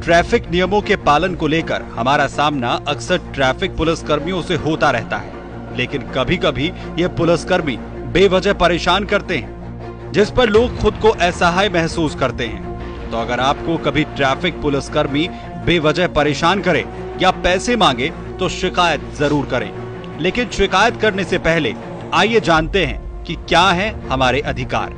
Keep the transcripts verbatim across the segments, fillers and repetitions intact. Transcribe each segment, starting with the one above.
Traffic नियमों के पालन को लेकर हमारा सामना अक्सर ट्रैफिक पुलिस कर्मियों से होता रहता है, लेकिन कभी कभी ये पुलिसकर्मी बेवजह परेशान करते हैं, जिस पर लोग खुद को असहाय महसूस करते हैं। तो अगर आपको कभी ट्रैफिक पुलिसकर्मी बेवजह परेशान करे या पैसे मांगे तो शिकायत जरूर करें। लेकिन शिकायत करने से पहले आइए जानते हैं कि क्या है हमारे अधिकार।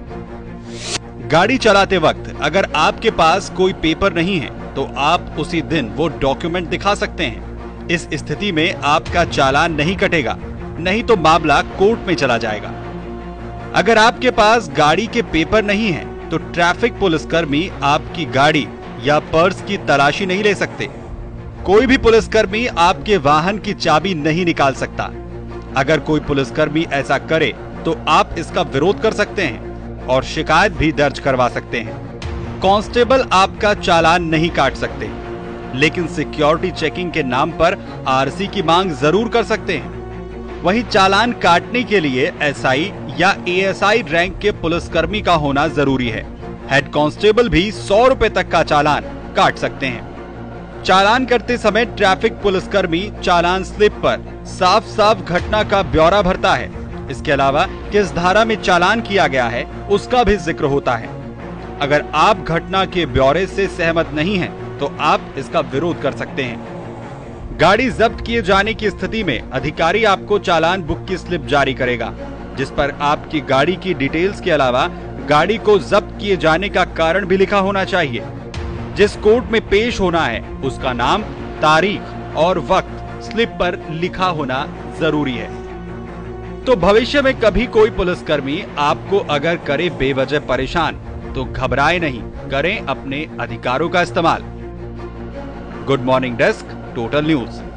गाड़ी चलाते वक्त अगर आपके पास कोई पेपर नहीं है तो आप उसी दिन वो डॉक्यूमेंट दिखा सकते हैं। इस स्थिति में आपका चालान नहीं कटेगा, नहीं तो मामला कोर्ट में चला जाएगा। अगर आपके पास गाड़ी के पेपर नहीं है तो ट्रैफिक पुलिसकर्मी आपकी गाड़ी या पर्स की तलाशी नहीं ले सकते। कोई भी पुलिसकर्मी आपके वाहन की चाबी नहीं निकाल सकता। अगर कोई पुलिसकर्मी ऐसा करे तो आप इसका विरोध कर सकते हैं और शिकायत भी दर्ज करवा सकते हैं। कांस्टेबल आपका चालान नहीं काट सकते, लेकिन सिक्योरिटी चेकिंग के नाम पर आरसी की मांग जरूर कर सकते हैं। वहीं चालान काटने के लिए एसआई या एएसआई रैंक के पुलिसकर्मी का होना जरूरी है। हेड कांस्टेबल भी सौ रुपए तक का चालान काट सकते हैं। चालान करते समय ट्रैफिक पुलिसकर्मी चालान स्लिप पर साफ साफ घटना का ब्यौरा भरता है। इसके अलावा किस धारा में चालान किया गया है उसका भी जिक्र होता है। अगर आप घटना के ब्यौरे से सहमत नहीं हैं, तो आप इसका विरोध कर सकते हैं। गाड़ी जब्त किए जाने की स्थिति में अधिकारी आपको चालान बुक की स्लिप जारी करेगा, जिस पर आपकी गाड़ी की डिटेल्स के अलावा गाड़ी को जब्त किए जाने का कारण भी लिखा होना चाहिए। जिस कोर्ट में पेश होना है उसका नाम, तारीख और वक्त स्लिप पर लिखा होना जरूरी है। तो भविष्य में कभी कोई पुलिसकर्मी आपको अगर करे बेवजह परेशान तो घबराए नहीं, करें अपने अधिकारों का इस्तेमाल। Good morning desk, total news.